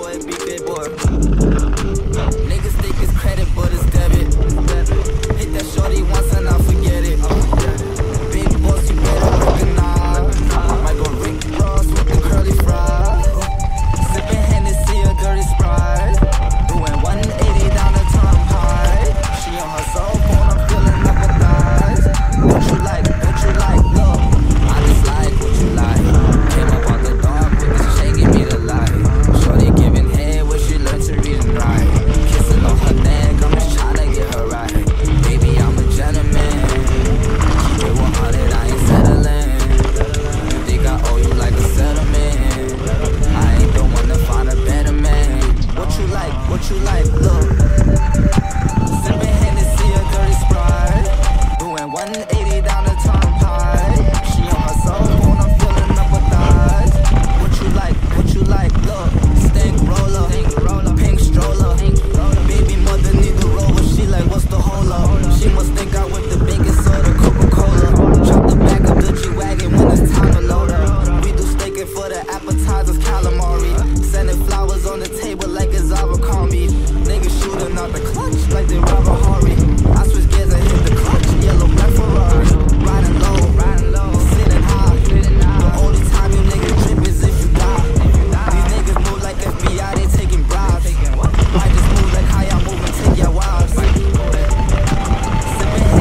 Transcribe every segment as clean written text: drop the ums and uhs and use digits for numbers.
it be big boy. Niggas think it's credit, but it's debit. Hit that shorty once and I'll forget it. Big boss, you better recognize. Might go Rick Ross with the curly fries. Sipping Hennessy, a dirty Sprite. Doing 180 down the turnpike. She on her cell phone, I'm feeling empathize. What you like, look. I just like what you like. Came up out the dark with this chain, give me the light. Shorty giving head where she learned to read and write. Kissing on her neck, I'm just tryna get her right. Baby, I'm a gentleman. Keep it 100, I ain't settling. You think I owe you like a settlement? I ain't the one to find a better man. What you like, look. Sipping Hennessy, a dirty Sprite. Doing 180 down the turnpike. She on her cell phone, I'm feeling empathize. What you like, look. Stank roller, pink stroller. Baby mother need the roller. She like, what's the hold up? She must think I whipped the baking soda, Coca-Cola. Drop the back of the G-Wagon when it's time to load up. We do steaking for the appetizers, calamari. Sending flowers on the table like it's Abercrombie. Niggas shooting out the clutch like they Robert Horry. I switch gears and hit the clutch, yellow black Ferrari. Riding low, sitting high. The only time you niggas trip is if you die. These niggas move like FBI, they taking bribes. I just move like how y'all move and take your wives. Sipping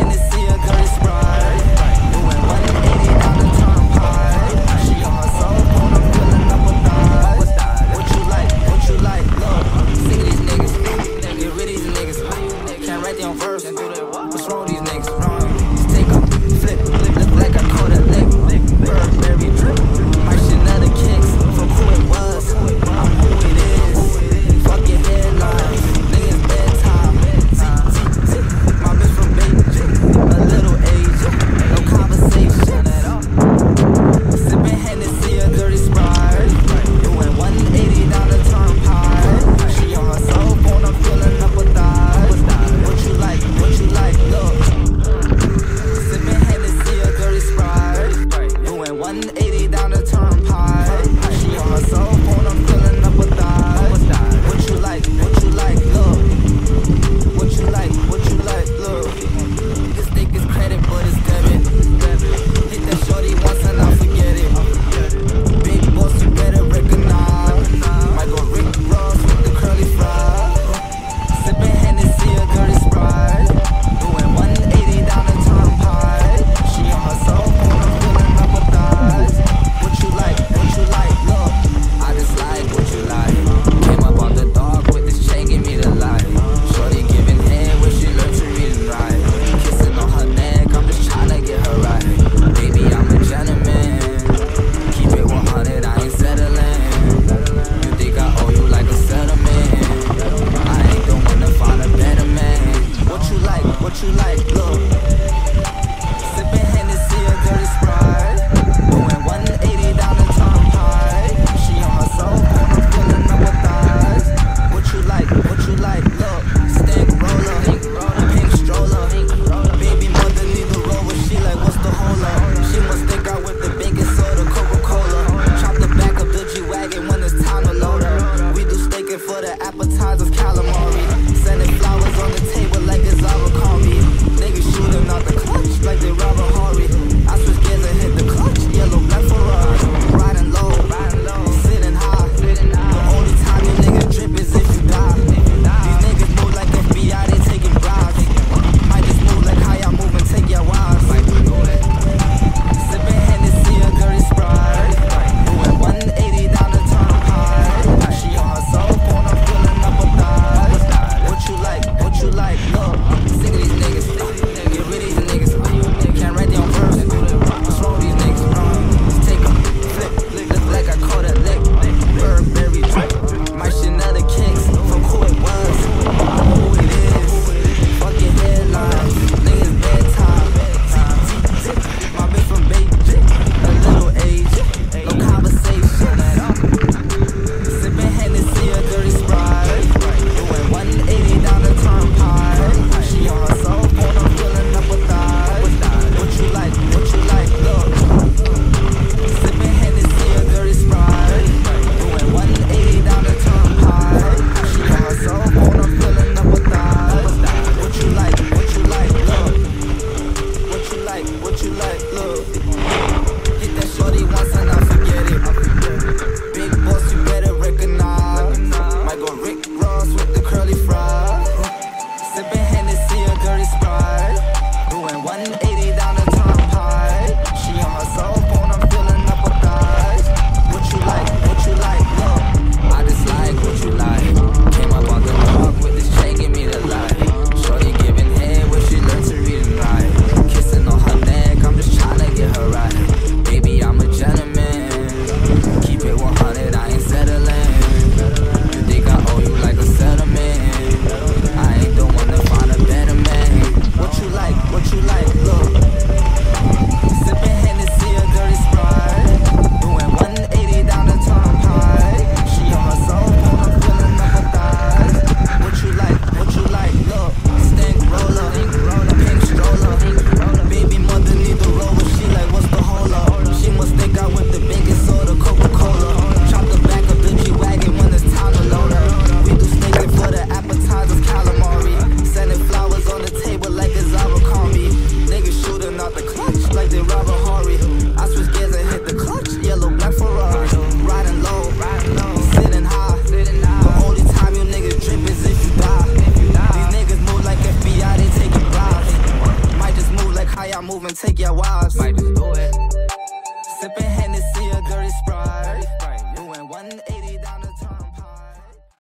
look. Hit that shorty once and I forget it. Big boss, you better recognize. Might go Rick Ross with the curly fries. Sipping Hennessy, a dirty Sprite. Doing 180 down the turnpike. She on her cell phone, I'm filling up her thighs. What you like, look. I just like what you like. Came up on the block with this chain, give me the light. Shorty giving head where she learned to read and write. Kissing on her neck, I'm just tryna get her right. Baby, I'm a gentleman. Keep it 100, I ain't settling. You think I owe you like a settlement? I ain't the one to find a better man. What you like, look. Sipping Hennessy, a dirty Sprite. Doing 180 down the turnpike. She on her cell phone, I'm filling up her thighs. What you like, look. Stink roller, pink stroller. Baby mother need the roller, she like, what's the hold up? She must think I whipped the biggest soda, Coca-Cola. Chop the back of the G-Wagon when it's time to load up. We do steak for the appetizers, calamari. Sending flowers on the table like it's Abercrombie. Niggas shooting out the clutch like they Robert Horry. I switch gears and hit the clutch, yellow, black Ferrari. Riding low, sitting high. The only time you niggas drip is if you die. These niggas move like FBI, they taking bribes. Might just move like how y'all move and take your wives. Might just do it.